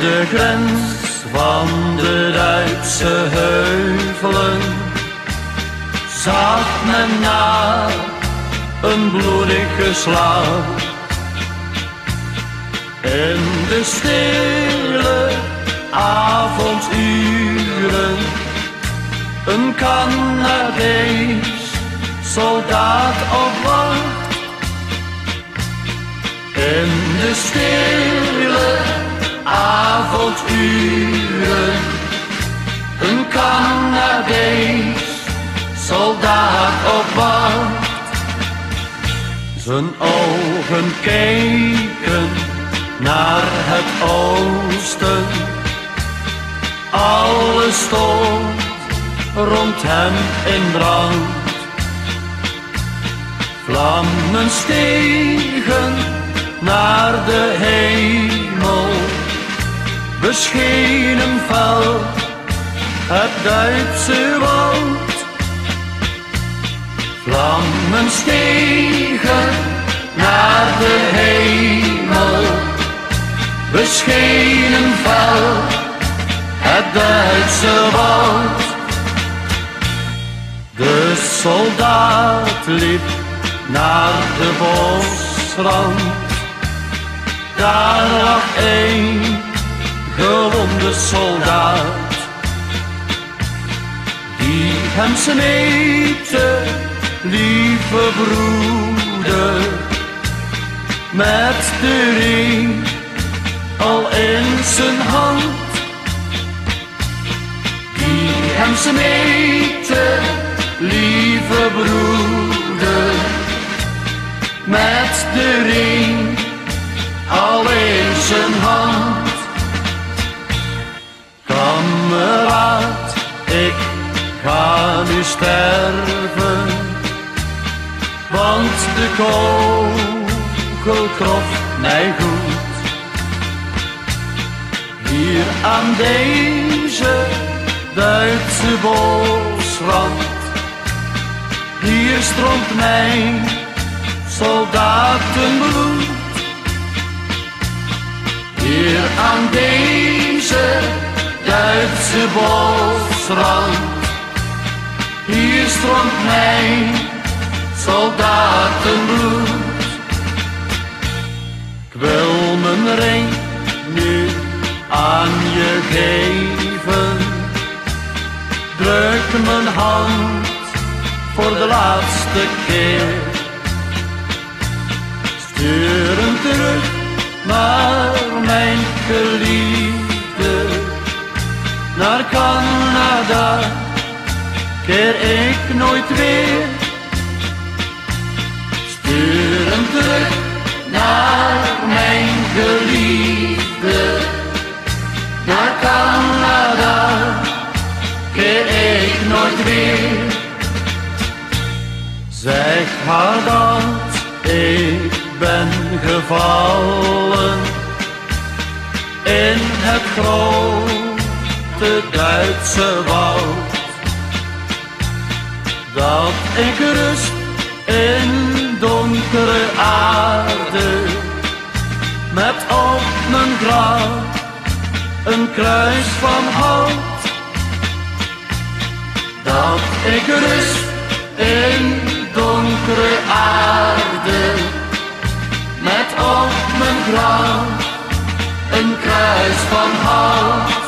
de grens van de Duitse heuvelen zag men na een bloedige slag. In de stille avonduren een Canadees soldaat op wacht. In de stille avonduren een Canadees soldaat op wacht. Zijn ogen keken naar het oosten, alles stond rond hem in brand. Vlammen stegen naar de hemel, beschenen fel het Duitse woud. Vlammen stegen naar de hemel, beschenen fel het Duitse woud. De soldaat liep naar de bosrand, daar lag een gewonde soldaat, die hem smeekte, lieve broeder, met de ring al in zijn hand. Die hem smeekte, lieve broeder, met de ring al in zijn hand. Kameraad, ik ga nu sterven, want de kogel trof mij goed. Hier aan deze Duitse bosrand, hier stroomt mijn soldatenbloed. Hier aan deze Duitse bosrand, hier stroomt mijn soldatenbloed. Ik wil mijn ring nu aan je geven, druk mijn hand voor de laatste keer. Stuur hem terug naar mijn geliefde, naar Canada keer ik nooit weer. Stuur hem terug naar mijn geliefde, naar Canada keer ik nooit weer. Zeg haar dat ik ben gevallen in het grote Duitse woud, dat ik rust in donkere aarde, met op mijn graf een kruis van hout. Dat ik rust in donkere aarde, met op mijn graf een kruis van hout.